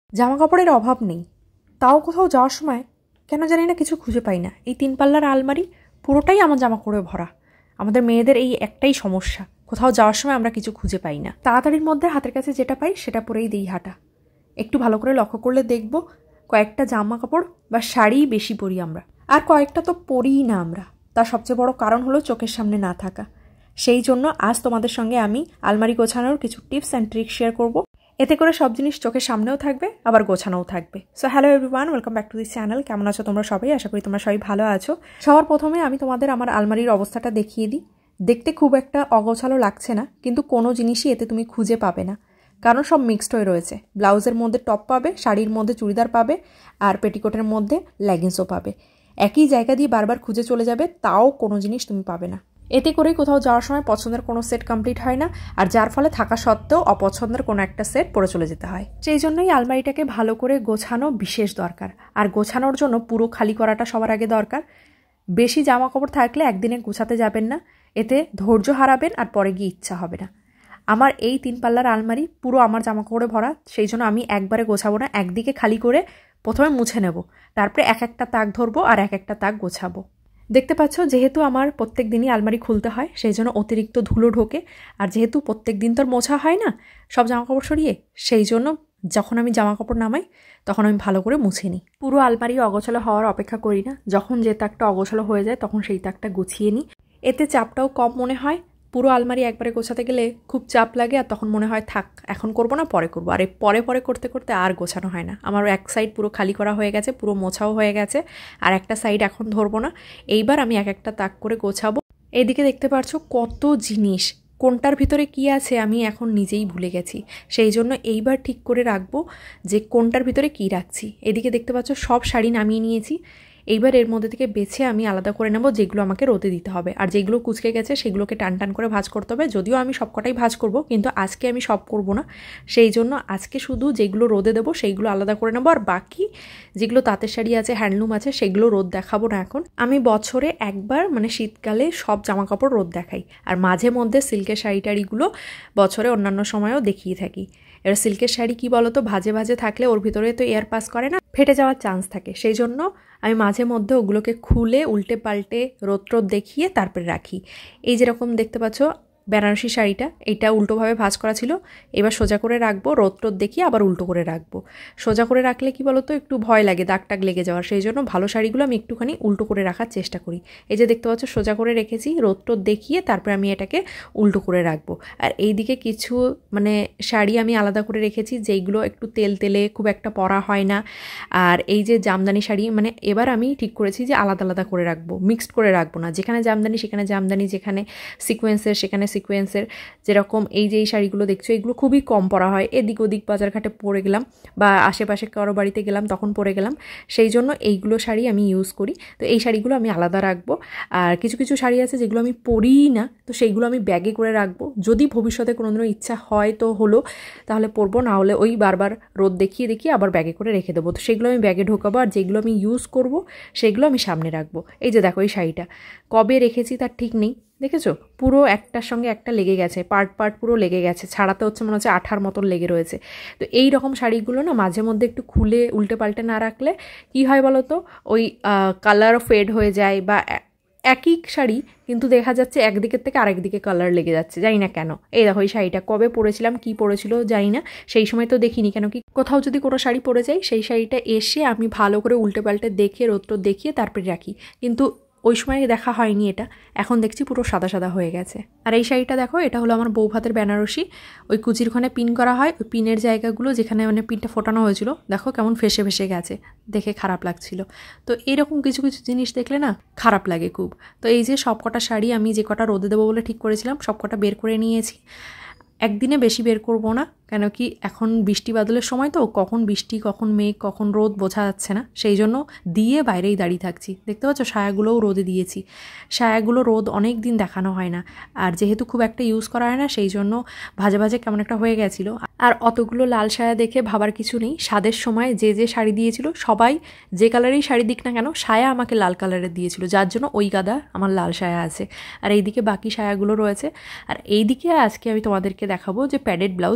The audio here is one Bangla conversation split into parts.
জামা কাপড়ের অভাব নেই, তাও কোথাও যাওয়ার সময় কেন জানি না কিছু খুঁজে পাই না। এই 3 পাল্লার আলমারি পুরোটাই আমার জামা কাপড়ে ভরা। আমাদের মেয়েদের এই একটাই সমস্যা, কোথাও যাওয়ার সময় আমরা কিছু খুঁজে পাই না। তাড়াতাড়ির মধ্যে হাতের কাছে যেটা পাই সেটা পরেই দিই হাঁটা। একটু ভালো করে লক্ষ্য করলে দেখব কয়েকটা জামা কাপড় বা শাড়ি বেশি পরি আমরা, আর কয়েকটা তো পরিই না আমরা। তার সবচেয়ে বড় কারণ হলো চোখের সামনে না থাকা। সেই জন্য আজ তোমাদের সঙ্গে আমি আলমারি গোছানোর কিছু টিপস অ্যান্ড ট্রিক্স শেয়ার করব। এতে করে সব জিনিস চোখের সামনেও থাকবে, আবার গোছানোও থাকবে। So hello everyone, welcome back to this channel. কেমন আছো তোমরা সবাই? আশা করি তোমরা সবাই ভালো আছো। সবার প্রথমে আমি তোমাদের আমার আলমারির অবস্থাটা দেখিয়ে দিই। দেখতে খুব একটা অগোছালো লাগছে না, কিন্তু কোনো জিনিসই এতে তুমি খুঁজে পাবে না, কারণ সব মিক্সড হয়ে রয়েছে। ব্লাউজের মধ্যে টপ পাবে, শাড়ির মধ্যে চুড়িদার পাবে, আর পেটিকোটের মধ্যে লেগিংসও পাবে। একই জায়গা দিয়ে বারবার খুঁজে চলে যাবে, তাও কোনো জিনিস তুমি পাবে না। এতে করেই কোথাও যাওয়ার সময় পছন্দের কোনো সেট কমপ্লিট হয় না, আর যার ফলে থাকা সত্ত্বেও অপছন্দের কোনো একটা সেট পরে চলে যেতে হয়। সেই জন্যই আলমারিটাকে ভালো করে গোছানো বিশেষ দরকার। আর গোছানোর জন্য পুরো খালি করাটা সবার আগে দরকার। বেশি জামা কাপড় থাকলে একদিনে গোছাতে যাবেন না, এতে ধৈর্য হারাবেন আর পরে গিয়ে ইচ্ছা হবে না। আমার এই 3 পাল্লার আলমারি পুরো আমার জামা কাপড়ে ভরা, সেই জন্য আমি একবারে গোছাবো না, একদিকে খালি করে প্রথমে মুছে নেব, তারপরে এক একটা তাক ধরবো আর এক একটা তাক গোছাবো। দেখতে পাচ্ছ, যেহেতু আমার প্রত্যেক দিনই আলমারি খুলতে হয়, সেই জন্য অতিরিক্ত ধুলো ঢোকে। আর যেহেতু প্রত্যেক দিন তো মোছা হয় না সব জামাকাপড় সরিয়ে, সেই জন্য যখন আমি জামাকাপড় নামাই তখন আমি ভালো করে মুছে নিই। পুরো আলমারি অগোছালো হওয়ার অপেক্ষা করি না, যখন যে তাকটা অগোছালো হয়ে যায় তখন সেই তাকটা গুছিয়ে নিই। এতে চাপটাও কম মনে হয়। পুরো আলমারি একবারে গোছাতে গেলে খুব চাপ লাগে, আর তখন মনে হয় থাক এখন করবো না, পরে করবো। আর এই পরে পরে করতে করতে আর গোছানো হয় না। আমার এক সাইড পুরো খালি করা হয়ে গেছে, পুরো মোছাও হয়ে গেছে, আর একটা সাইড এখন ধরবো না। এইবার আমি এক একটা তাক করে গোছাবো। এইদিকে দেখতে পাচ্ছ কত জিনিস, কোনটার ভিতরে কি আছে আমি এখন নিজেই ভুলে গেছি। সেই জন্য এইবার ঠিক করে রাখবো যে কোনটার ভিতরে কি রাখছি। এদিকে দেখতে পাচ্ছ সব শাড়ি নামিয়ে নিয়েছি। এইবার এর মধ্যে থেকে বেছে আমি আলাদা করে নেব যেগুলো আমাকে রোদে দিতে হবে, আর যেগুলো কুচকে গেছে সেগুলোকে টান টান করে ভাঁজ করতে হবে। যদিও আমি সবকটাই ভাঁজ করব, কিন্তু আজকে আমি সব করব না। সেই জন্য আজকে শুধু যেগুলো রোদে দেবো সেইগুলো আলাদা করে নেবো, আর বাকি যেগুলো তাঁতের শাড়ি আছে, হ্যান্ডলুম আছে, সেগুলো রোদ দেখাবো না এখন। আমি বছরে একবার মানে শীতকালে সব জামাকাপড় রোদ দেখাই, আর মাঝে মধ্যে সিল্কের শাড়ি টাড়িগুলো বছরে অন্যান্য সময়ও দেখিয়ে থাকি। এবার সিল্কের শাড়ি কি বলতো, ভাজে ভাজে থাকলে ওর ভিতরে তো এয়ার পাস করে না, ফেটে যাওয়ার চান্স থাকে। সেই জন্য আমি মাঝে মধ্যে ওগুলোকে খুলে উল্টে পাল্টে রোদ দেখিয়ে তারপরে রাখি। এই যেরকম দেখতে পাচ্ছ বেনারসি শাড়িটা, এইটা উল্টোভাবে ভাঁজ করা ছিল, এবার সোজা করে রাখবো, রোদ দেখিয়ে আবার উল্টো করে রাখবো। সোজা করে রাখলে কি বলতো একটু ভয় লাগে দাগ টাগ লেগে যাওয়ার, সেই জন্য ভালো শাড়িগুলো আমি একটুখানি উল্টো করে রাখার চেষ্টা করি। এই যে দেখতে পাচ্ছ সোজা করে রেখেছি, রোদ দেখিয়ে তারপরে আমি এটাকে উল্টো করে রাখবো। আর এইদিকে কিছু মানে শাড়ি আমি আলাদা করে রেখেছি যেইগুলো একটু তেল তেলে খুব একটা পরা হয় না। আর এই যে জামদানি শাড়ি, মানে এবার আমি ঠিক করেছি যে আলাদা আলাদা করে রাখবো, মিক্সড করে রাখবো না। যেখানে জামদানি সেখানে জামদানি, যেখানে সিকোয়েন্সের সেখানে সিকোয়েন্সের। যেরকম এই যে এই শাড়িগুলো দেখছো, এগুলো খুবই কম পরা হয়, এদিক ওদিক বাজারঘাটে পরে গেলাম বা আশেপাশে কারো বাড়িতে গেলাম তখন পরে গেলাম, সেই জন্য এইগুলো শাড়ি আমি ইউজ করি। তো এই শাড়িগুলো আমি আলাদা রাখবো। আর কিছু কিছু শাড়ি আছে যেগুলো আমি পরিই না, তো সেইগুলো আমি ব্যাগে করে রাখবো। যদি ভবিষ্যতে কোনোদিনও ইচ্ছা হয় তো হলো, তাহলে পরবো, না হলে ওই বারবার রোদ দেখিয়ে দেখিয়ে আবার ব্যাগে করে রেখে দেবো। তো সেগুলো আমি ব্যাগে ঢোকাবো, আর যেগুলো আমি ইউজ করব সেগুলো আমি সামনে রাখবো। এই যে দেখো এই শাড়িটা কবে রেখেছি তার ঠিক নেই, দেখেছো পুরো একটার সঙ্গে একটা লেগে গেছে, পার্ট পার্ট পুরো লেগে গেছে, ছাড়াতে হচ্ছে মনে হচ্ছে আঠার মতন লেগে রয়েছে। তো এই রকম শাড়িগুলো না মাঝে মধ্যে একটু খুলে উল্টে পাল্টে না রাখলে কি হয় বলো তো, ওই কালারও ফেড হয়ে যায়, বা একই শাড়ি কিন্তু দেখা যাচ্ছে একদিকের থেকে আরেক দিকে কালার লেগে যাচ্ছে, জানি না কেন। এই দেখো এই শাড়িটা কবে পরেছিলাম, কি পরেছিল জানি না, সেই সময় তো দেখিনি। কেন কি কোথাও যদি কোনো শাড়ি পরে যাই, সেই শাড়িটা এসে আমি ভালো করে উল্টে পাল্টে দেখে রোদ দেখিয়ে তারপরে রাখি, কিন্তু ওই সময় দেখা হয়নি এটা, এখন দেখছি পুরো সাদা সাদা হয়ে গেছে। আর এই শাড়িটা দেখো, এটা হলো আমার বৌভাতের বেনারসি। ওই কুচির ওখানে পিন করা হয়, ওই পিনের জায়গাগুলো যেখানে মানে পিনটা ফোটানো হয়েছিল, দেখো কেমন ফেসে ফেসে গেছে, দেখে খারাপ লাগছিল। তো এরকম কিছু কিছু জিনিস দেখলে না খারাপ লাগে খুব। তো এই যে সব কটা শাড়ি আমি যে কটা রোদে দেবো বলে ঠিক করেছিলাম সব কটা বের করে নিয়েছি। একদিনে বেশি বের করব না, কেন কি এখন বৃষ্টি বাদলের সময় তো, কখন বৃষ্টি কখন মেঘ কখন রোদ বোঝা যাচ্ছে না, সেই জন্য দিয়ে বাইরেই দাঁড়িয়ে থাকছি। দেখতে পাচ্ছ সায়াগুলোও রোদে দিয়েছি, সায়াগুলো রোদ অনেক দিন দেখানো হয় না, আর যেহেতু খুব একটা ইউজ করা হয় না সেই জন্য ভাজে ভাজে কেমন একটা হয়ে গেছিলো। আর অতগুলো লাল সায়া দেখে ভাবার কিছু নেই, স্বাদের সময় যে যে শাড়ি দিয়েছিল সবাই যে কালারেই শাড়ি দিক না কেন সায়া আমাকে লাল কালারের দিয়েছিল, যার জন্য ওই গাদা আমার লাল সায়া আছে। আর এইদিকে বাকি সায়াগুলো রয়েছে। আর এইদিকে আজকে আমি তোমাদেরকে দেখাবো যে প্যাডেড ব্লাউজ কী করে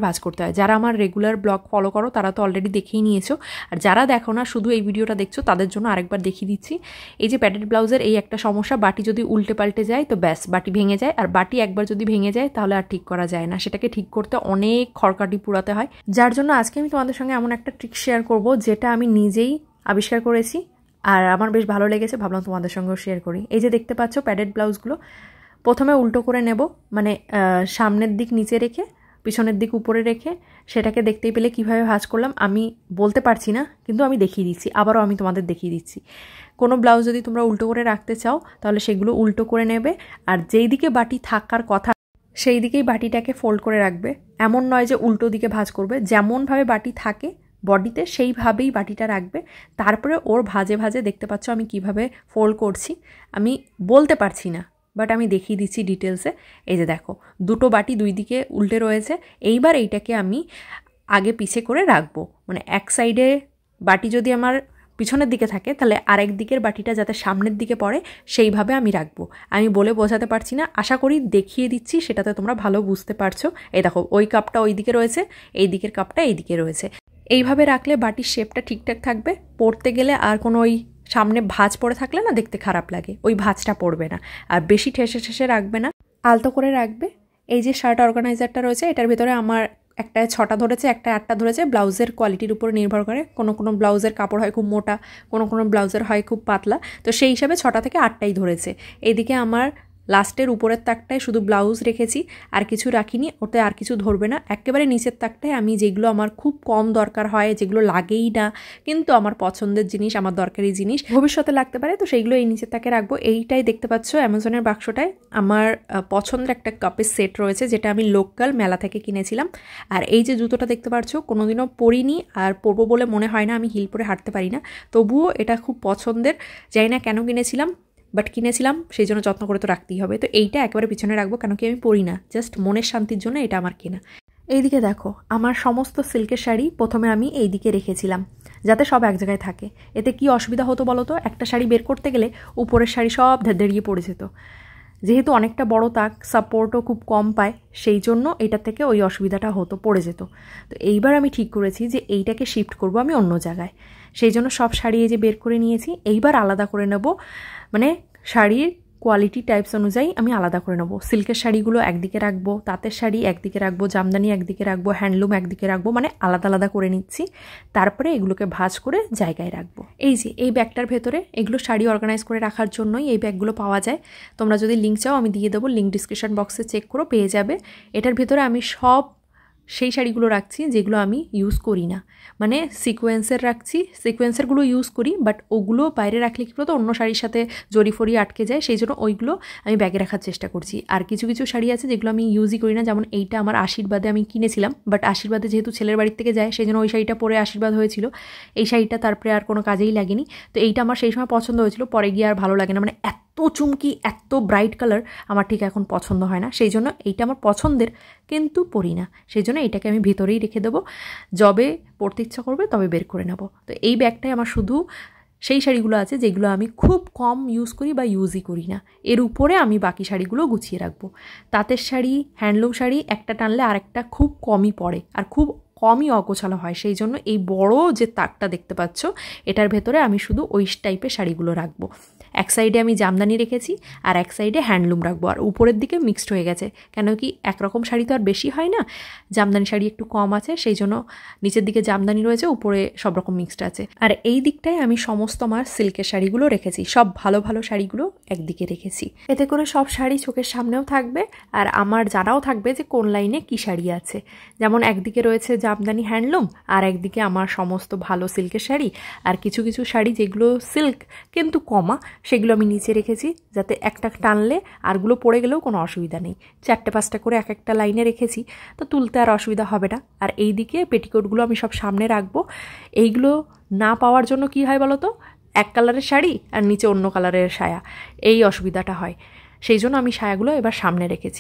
ভাঁজ করতে হয়। যারা আমার রেগুলার ব্লগ ফলো করো তারা তো অলরেডি দেখেই নিয়েছো, আর যারা দেখো না শুধু এই ভিডিওটা দেখছো তাদের জন্য আরেকবার দেখিয়ে দিচ্ছি। এই যে প্যাডেড ব্লাউজের এই একটা সমস্যা, বাটি যদি উল্টে পাল্টে যায় তো ব্যাস বাটি ভেঙে যায়, আর বাটি একবার যদি ভেঙে যায় তাহলে আর ঠিক করা যায় না, সেটাকে ঠিক করতে অনেক খড়কাটি পুরাতে হয়। যার জন্য আজকে আমি তোমাদের সঙ্গে এমন একটা ট্রিক শেয়ার করব যেটা আমি নিজেই আবিষ্কার করেছি আর আমার বেশ ভালো লেগেছে, ভাবলাম তোমাদের সঙ্গেও শেয়ার করি। এই যে দেখতে পাচ্ছ প্যাডেড ব্লাউজগুলো প্রথমে উল্টো করে নেব, মানে সামনের দিক নিচে রেখে পিছনের দিক উপরে রেখে, সেটাকে দেখতেই পেলে কিভাবে ভাঁজ করলাম আমি বলতে পারছি না, কিন্তু আমি দেখিয়ে দিচ্ছি, আবারও আমি তোমাদের দেখিয়ে দিচ্ছি। কোনো ব্লাউজ যদি তোমরা উল্টো করে রাখতে চাও তাহলে সেগুলো উল্টো করে নেবে, আর যেই দিকে বাটি থাকার কথা সেই দিকেই বাটিটাকে ফোল্ড করে রাখবে। এমন নয় যে উল্টো দিকে ভাঁজ করবে, যেমনভাবে বাটি থাকে বডিতে সেইভাবেই বাটিটা রাখবে। তারপরে ওর ভাঁজে ভাঁজে দেখতে পাচ্ছ আমি কিভাবে ফোল্ড করছি, আমি বলতে পারছি না বাট আমি দেখিয়ে দিচ্ছি ডিটেলসে। এই যে দেখো দুটো বাটি দুই দিকে উল্টে রয়েছে, এইবার এইটাকে আমি আগে পিছে করে রাখবো, মানে এক সাইডে বাটি যদি আমার পিছনের দিকে থাকে তাহলে আরেক দিকের বাটিটা যাতে সামনের দিকে পড়ে সেইভাবে আমি রাখবো। আমি বলে বোঝাতে পারছি না, আশা করি দেখিয়ে দিচ্ছি সেটাতে তোমরা ভালো বুঝতে পারছো। এই দেখো ওই কাপটা ওই দিকে রয়েছে, এই দিকের কাপটা এই দিকে রয়েছে। এইভাবে রাখলে বাটির শেপটা ঠিকঠাক থাকবে, পড়তে গেলে আর কোনো ওই সামনে ভাঁজ পড়ে থাকলে না দেখতে খারাপ লাগে, ওই ভাঁজটা পড়বে না। আর বেশি ঠেসে ঠেসে রাখবে না, আলতো করে রাখবে। এই যে শার্ট অর্গানাইজারটা রয়েছে এটার ভিতরে আমার একটায় 6টা ধরেছে, একটায় 8টা ধরেছে। ব্লাউজের কোয়ালিটির উপর নির্ভর করে, কোনো কোনো ব্লাউজের কাপড় হয় খুব মোটা, কোনো কোনো ব্লাউজের হয় খুব পাতলা, তো সেই হিসাবে 6টা থেকে 8টাই ধরেছে। এইদিকে আমার লাস্টের উপরের তাকটায় শুধু ব্লাউজ রেখেছি, আর কিছু রাখিনি, ওতে আর কিছু ধরবে না। একেবারে নিচের তাকটায় আমি যেগুলো আমার খুব কম দরকার হয়, যেগুলো লাগেই না কিন্তু আমার পছন্দের জিনিস, আমার দরকারি জিনিস ভবিষ্যতে লাগতে পারে, তো সেইগুলো এই নিচের তাকে রাখবো। এইটাই দেখতে পাচ্ছ অ্যামাজনের বাক্সটায় আমার পছন্দের একটা কাপের সেট রয়েছে, যেটা আমি লোকাল মেলা থেকে কিনেছিলাম। আর এই যে জুতোটা দেখতে পাচ্ছ কোনোদিনও পরিনি, আর পরবো বলে মনে হয় না, আমি হিল পরে হাঁটতে পারি না, তবুও এটা খুব পছন্দের। জানি না কেন কিনেছিলাম, বাট কিনেছিলাম, সেই জন্য যত্ন করে তো রাখতেই হবে। তো এইটা একেবারে পিছনে রাখবো, কেন কি আমি পরি না, জাস্ট মনের শান্তির জন্য এটা আমার কেনা। এইদিকে দেখো আমার সমস্ত সিল্কের শাড়ি প্রথমে আমি এই দিকে রেখেছিলাম যাতে সব এক জায়গায় থাকে। এতে কি অসুবিধা হতো বলো তো, একটা শাড়ি বের করতে গেলে উপরের শাড়ি সব দাঁড়িয়ে পড়ে যেত। যেহেতু অনেকটা বড় তাক, সাপোর্টও খুব কম পায়, সেই জন্য এটা থেকে ওই অসুবিধাটা হতো, পড়ে যেত। তো এইবার আমি ঠিক করেছি যে এইটাকে শিফট করব আমি অন্য জায়গায়, সেই জন্য সব শাড়ি এই যে বের করে নিয়েছি। এইবার আলাদা করে নেব, মানে শাড়ির কোয়ালিটি টাইপস অনুযায়ী আমি আলাদা করে নেবো। সিল্কের শাড়িগুলো একদিকে রাখবো, তাঁতের শাড়ি একদিকে রাখবো, জামদানি একদিকে রাখবো, হ্যান্ডলুম একদিকে রাখবো, মানে আলাদা আলাদা করে নিচ্ছি। তারপরে এগুলোকে ভাঁজ করে জায়গায় রাখবো। এই যে এই ব্যাগটার ভেতরে এগুলো শাড়ি অর্গানাইজ করে রাখার জন্যই এই ব্যাগগুলো পাওয়া যায়। তোমরা যদি লিঙ্ক চাও আমি দিয়ে দেবো, লিঙ্ক ডিসক্রিপশন বক্সে চেক করো, পেয়ে যাবে। এটার ভেতরে আমি সব সেই শাড়িগুলো রাখছি যেগুলো আমি ইউজ করি না, মানে সিকোয়েন্সের রাখছি, সিকোয়েন্সেরগুলো ইউজ করি বাট ওগুলো বাইরে রাখলে কী বলতো অন্য শাড়ির সাথে জড়ি ফড়ি আটকে যায়, সেই জন্য ওইগুলো আমি ব্যাগে রাখার চেষ্টা করছি। আর কিছু কিছু শাড়ি আছে যেগুলো আমি ইউজই করি না, যেমন এইটা আমার আশীর্বাদে আমি কিনেছিলাম, বাট আশীর্বাদে যেহেতু ছেলের বাড়ির থেকে যায় সেই জন্য ওই শাড়িটা পরে আশীর্বাদ হয়েছিল, এই শাড়িটা তারপরে আর কোনো কাজেই লাগেনি। তো এইটা আমার সেই সময় পছন্দ হয়েছিল, পরে গিয়ে আর ভালো লাগে না, মানে এত চুমকি এত ব্রাইট কালার আমার ঠিক এখন পছন্দ হয় না, সেই জন্য এইটা আমার পছন্দের কিন্তু পরি না, সেই জন্য এইটাকে আমি ভিতরেই রেখে দেবো, যবে পরতে ইচ্ছা করবে তবে বের করে নেব। তো এই ব্যাগটায় আমার শুধু সেই শাড়িগুলো আছে যেগুলো আমি খুব কম ইউজ করি বা ইউজই করি না, এর উপরে আমি বাকি শাড়িগুলো গুছিয়ে রাখবো। তাঁতের শাড়ি, হ্যান্ডলুম শাড়ি একটা টানলে আরেকটা খুব কমই পড়ে আর খুব কমই অগোছালো হয়, সেই জন্য এই বড় যে তাকটা দেখতে পাচ্ছ এটার ভেতরে আমি শুধু ওই টাইপের শাড়িগুলো রাখবো। এক সাইডে আমি জামদানি রেখেছি আর এক সাইডে হ্যান্ডলুম রাখবো, আর উপরের দিকে মিক্সড হয়ে গেছে, কেন কি একরকম শাড়ি তো আর বেশি হয় না, জামদানি শাড়ি একটু কম আছে, সেই জন্য নিচের দিকে জামদানি রয়েছে, উপরে সব রকম মিক্সড আছে। আর এই দিকটায় আমি সমস্ত আমার সিল্কের শাড়িগুলো রেখেছি, সব ভালো ভালো শাড়িগুলো একদিকে রেখেছি, এতে করে সব শাড়ি চোখের সামনেও থাকবে আর আমার জানাও থাকবে যে কোন লাইনে কী শাড়ি আছে। যেমন একদিকে রয়েছে জামদানি হ্যান্ডলুম আর একদিকে আমার সমস্ত ভালো সিল্কের শাড়ি, আর কিছু কিছু শাড়ি যেগুলো সিল্ক কিন্তু কমা সেগুলো আমি নিচে রেখেছি, যাতে একটা টানলে আরগুলো পড়ে গেলেও কোনো অসুবিধা নেই। 4টে-5টা করে এক একটা লাইনে রেখেছি, তো তুলতে আর অসুবিধা হবে না। আর এই দিকে পেটিকোটগুলো আমি সব সামনে রাখবো। এইগুলো না পাওয়ার জন্য কি হয় বলো তো, এক কালারের শাড়ি আর নিচে অন্য কালারের সায়া, এই অসুবিধাটা হয়, সেই জন্য আমি সায়াগুলো এবার সামনে রেখেছি।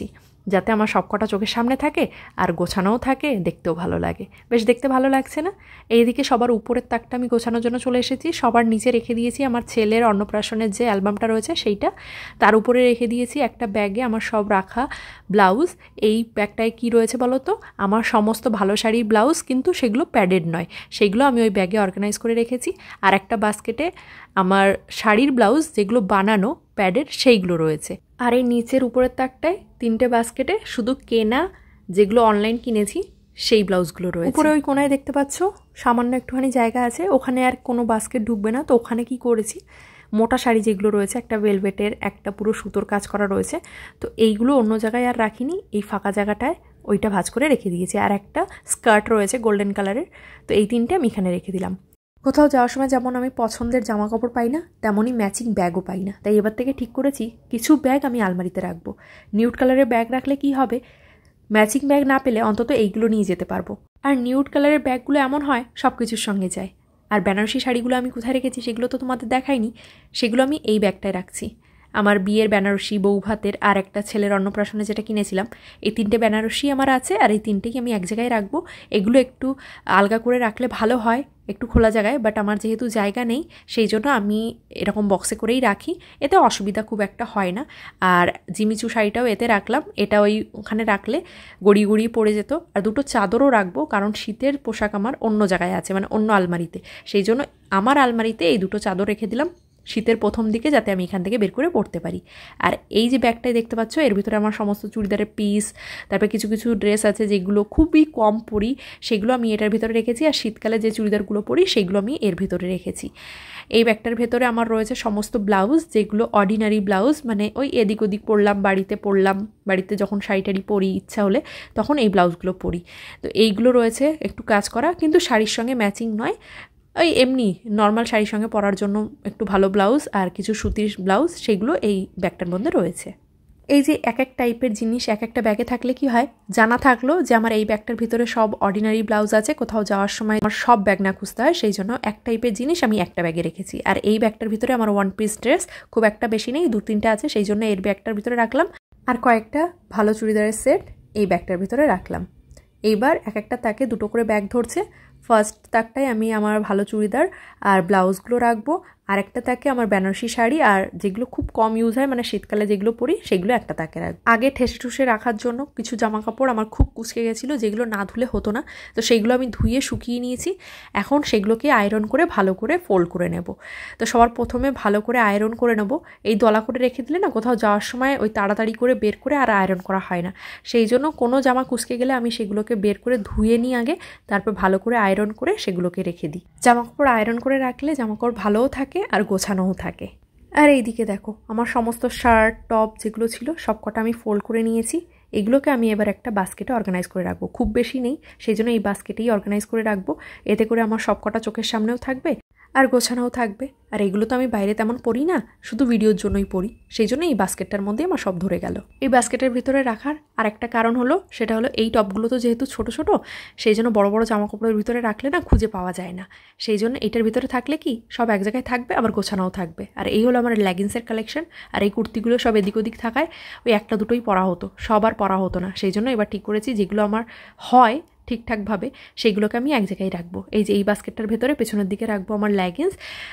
যাতে আমার সবকটা চোখের সামনে থাকে আর গোছানোও থাকে, দেখতেও ভালো লাগে। বেশ দেখতে ভালো লাগছে না? এইদিকে সবার উপরের তাকটা আমি গোছানোর জন্য চলে এসেছি। সবার নিচে রেখে দিয়েছি আমার ছেলের অন্নপ্রাশনের যে অ্যালবামটা রয়েছে সেইটা, তার উপরে রেখে দিয়েছি একটা ব্যাগে আমার সব রাখা ব্লাউজ। এই ব্যাগটায় কি রয়েছে বলো তো? আমার সমস্ত ভালো শাড়ির ব্লাউজ, কিন্তু সেগুলো প্যাডেড নয়, সেইগুলো আমি ওই ব্যাগে অর্গানাইজ করে রেখেছি। আর একটা বাস্কেটে আমার শাড়ির ব্লাউজ যেগুলো বানানো প্যাডের সেইগুলো রয়েছে। আর এই নিচের উপরের তাকটায় 3টে বাস্কেটে শুধু কেনা যেগুলো অনলাইন কিনেছি সেই ব্লাউজগুলো রয়েছে। উপরে ওই কোনায় দেখতে পাচ্ছ সামান্য একটুখানি জায়গা আছে, ওখানে আর কোনো বাস্কেট ঢুকবে না। তো ওখানে কি করেছি, মোটা শাড়ি যেগুলো রয়েছে, একটা ভেলভেটের, একটা পুরো সুতোর কাজ করা রয়েছে, তো এইগুলো অন্য জায়গায় আর রাখিনি, এই ফাঁকা জায়গাটায় ওইটা ভাঁজ করে রেখে দিয়েছি। আর একটা স্কার্ট রয়েছে গোল্ডেন কালারের, তো এই 3টে আমি এখানে রেখে দিলাম। কোথাও যাওয়ার সময় যেমন আমি পছন্দের জামা কাপড় পাই না, তেমনই ম্যাচিং ব্যাগও পাই না। তাই এবার থেকে ঠিক করেছি কিছু ব্যাগ আমি আলমারিতে রাখবো। নিউড কালারের ব্যাগ রাখলে কি হবে, ম্যাচিং ব্যাগ না পেলে অন্তত এইগুলো নিয়ে যেতে পারবো। আর নিউড কালারের ব্যাগগুলো এমন হয় সব কিছুর সঙ্গে যায়। আর বেনারসি শাড়িগুলো আমি কোথায় রেখেছি সেগুলো তো তোমাদের দেখাইনি, সেগুলো আমি এই ব্যাগটায় রাখছি। আমার বিয়ের বেনারসি, বউ ভাতের, আর একটা ছেলের অন্নপ্রাশনে যেটা কিনেছিলাম, এই 3টে বেনারসি আমার আছে। আর এই 3টেই আমি এক জায়গায় রাখবো। এগুলো একটু আলগা করে রাখলে ভালো হয়, একটু খোলা জায়গায়, বাট আমার যেহেতু জায়গা নেই সেই জন্য আমি এরকম বক্সে করেই রাখি, এতে অসুবিধা খুব একটা হয় না। আর জিমিচু শাড়িটাও এতে রাখলাম, এটা ওখানে রাখলে গড়িয়ে গড়িয়ে পড়ে যেত। আর 2টো চাদরও রাখবো, কারণ শীতের পোশাক আমার অন্য জায়গায় আছে, মানে অন্য আলমারিতে, সেই জন্য আমার আলমারিতে এই 2টো চাদর রেখে দিলাম শীতের প্রথম দিকে, যাতে আমি এখান থেকে বের করে পড়তে পারি। আর এই যে ব্যাগটাই দেখতে পাচ্ছ, এর ভিতরে আমার সমস্ত চুড়িদারের পিস, তারপরে কিছু কিছু ড্রেস আছে যেগুলো খুবই কম পরি, সেগুলো আমি এটার ভিতরে রেখেছি। আর শীতকালে যে চুড়িদারগুলো পরি সেগুলো আমি এর ভিতরে রেখেছি। এই ব্যাগটার ভেতরে আমার রয়েছে সমস্ত ব্লাউজ, যেগুলো অর্ডিনারি ব্লাউজ, মানে ওই এদিক ওদিক পরলাম, বাড়িতে যখন শাড়ি টাড়ি পরি ইচ্ছা হলে তখন এই ব্লাউজগুলো পরি। তো এইগুলো রয়েছে একটু কাজ করা, কিন্তু শাড়ির সঙ্গে ম্যাচিং নয়, ওই এমনি নর্মাল শাড়ির সঙ্গে পরার জন্য একটু ভালো ব্লাউজ আর কিছু সুতির ব্লাউজ, সেগুলো এই ব্যাগটার মধ্যে রয়েছে। এই যে এক এক টাইপের জিনিস এক একটা ব্যাগে থাকলে কি হয়, জানা থাকলো যে আমার এই ব্যাগটার ভিতরে সব অর্ডিনারি ব্লাউজ আছে, কোথাও যাওয়ার সময় আমার সব ব্যাগ না খুঁজতে হয়, সেই জন্য এক টাইপের জিনিস আমি একটা ব্যাগে রেখেছি। আর এই ব্যাগটার ভিতরে আমার 1 পিস ড্রেস খুব একটা বেশি নেই, 2-3টা আছে, সেই জন্য এর ব্যাগটার ভিতরে রাখলাম। আর কয়েকটা ভালো চুড়িদারের সেট এই ব্যাগটার ভিতরে রাখলাম। এইবার এক একটা তাকে 2টো করে ব্যাগ ধরছে। ফার্স্ট তাকটায় আমি আমার ভালো চুড়িদার আর ব্লাউজগুলো রাখবো, আর একটা তাকে আমার বেনারসি শাড়ি আর যেগুলো খুব কম ইউজ হয়, মানে শীতকালে যেগুলো পরি সেগুলো একটা তাকে রাখবো। আগে ঠেসে ঠুসে রাখার জন্য কিছু জামা কাপড় আমার খুব কুঁচকে গেছিলো, যেগুলো না ধুলে হতো না, তো সেইগুলো আমি ধুয়ে শুকিয়ে নিয়েছি। এখন সেগুলোকে আয়রন করে ভালো করে ফোল্ড করে নেব। তো সবার প্রথমে ভালো করে আয়রন করে নেব। এই দলা করে রেখে দিলে না কোথাও যাওয়ার সময় ওই তাড়াতাড়ি করে বের করে আর আয়রন করা হয় না, সেই জন্য কোনো জামা কুঁচকে গেলে আমি সেগুলোকে বের করে ধুয়ে নিই আগে, তারপর ভালো করে আয়রন করে সেগুলোকে রেখে দিই। জামা কাপড় আয়রন করে রাখলে জামা কাপড় ভালোও থাকে আর গোছানোও থাকে। আর এইদিকে দেখো আমার সমস্ত শার্ট টপ যেগুলো ছিল সব কটা আমি ফোল্ড করে নিয়েছি। এগুলোকে আমি এবার একটা বাস্কেটে অর্গানাইজ করে রাখবো, খুব বেশি নেই সেই জন্য এই বাস্কেটেই অর্গানাইজ করে রাখবো, এতে করে আমার সব কটা চোখের সামনেও থাকবে আর গোছানোও থাকবে। আর এগুলো তো আমি বাইরে তেমন পরি না, শুধু ভিডিওর জন্যই পরি, সেই জন্য এই বাস্কেটটার মধ্যে আমার সব ধরে গেল। এই বাস্কেটের ভিতরে রাখার আর একটা কারণ হলো, সেটা হলো এই টপগুলো তো যেহেতু ছোট ছোট, সেই জন্য বড় বড় জামা কাপড়ের ভিতরে রাখলে না খুঁজে পাওয়া যায় না, সেই জন্য এটার ভিতরে থাকলে কি সব এক জায়গায় থাকবে, আবার গোছানোও থাকবে। আর এই হলো আমার লেগিংসের কালেকশন। আর এই কুর্তিগুলো সব এদিক ওদিক থাকায় ওই একটা দুটোই পরা হতো, সব আর পরা হতো না, সেই জন্য এবার ঠিক করেছি যেগুলো আমার হয় ঠিকঠাকভাবে সেগুলোকে আমি এক জায়গায় রাখবো। এই যে এই বাস্কেটটার ভেতরে পেছনের দিকে রাখবো আমার লেগিংস,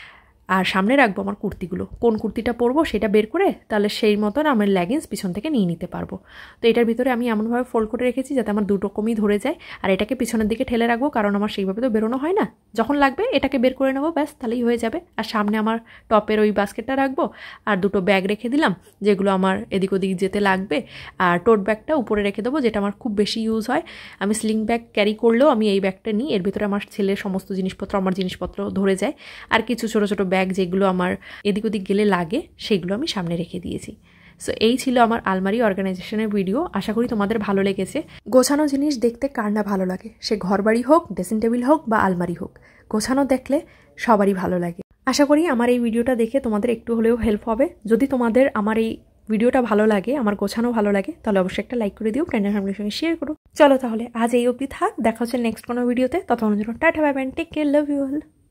আর সামনে রাখবো আমার কুর্তিগুলো। কোন কুর্তিটা পরবো সেটা বের করে তাহলে সেই মতন আমার লেগিংস পিছন থেকে নিয়ে নিতে পারবো। তো এটার ভিতরে আমি এমনভাবে ফোল্ড করে রেখেছি যাতে আমার দুটো কমই ধরে যায়। আর এটাকে পিছনের দিকে ঠেলে রাখবো, কারণ আমার সেইভাবে তো বেরোনো হয় না, যখন লাগবে এটাকে বের করে নেবো, ব্যাস তাহলেই হয়ে যাবে। আর সামনে আমার টপের ওই বাস্কেটটা রাখবো, আর দুটো ব্যাগ রেখে দিলাম যেগুলো আমার এদিক ওদিক যেতে লাগবে। আর টোট ব্যাগটা উপরে রেখে দেবো, যেটা আমার খুব বেশি ইউজ হয়। আমি স্লিং ব্যাগ ক্যারি করলেও আমি এই ব্যাগটা নিই, এর ভিতরে আমার ছেলের সমস্ত জিনিসপত্র, আমার জিনিসপত্র ধরে যায়। আর কিছু ছোটো ছোটো ব্যাগ যেগুলো আমার এদিক ওদিক গেলে লাগে সেগুলো আমি সামনে রেখে দিয়েছি। সো এই ছিল আমার আলমারি অর্গানাইজেশনের ভিডিও, আশা করি তোমাদের ভালো লেগেছে। গোছানো জিনিস দেখতে কার না ভালো লাগে, সে ঘরবাড়ি হোক, ড্রেসিং টেবিল হোক বা আলমারি হোক, গোছানো দেখলে সবারই ভালো লাগে। আশা করি আমার এই ভিডিওটা দেখে তোমাদের একটু হলেও হেল্প হবে। যদি তোমাদের আমার এই ভিডিওটা ভালো লাগে, আমার গোছানো ভালো লাগে, তাহলে অবশ্যই একটা লাইক করে দিও, ফ্রেন্ড এন্ড ফ্যামিলির সঙ্গে শেয়ার করো। চলো তাহলে আজ এই অবধি থাক, দেখা হচ্ছে নেক্সট কোনো ভিডিওতে। ততক্ষণের জন্য tata, bye bye, take care, love you all.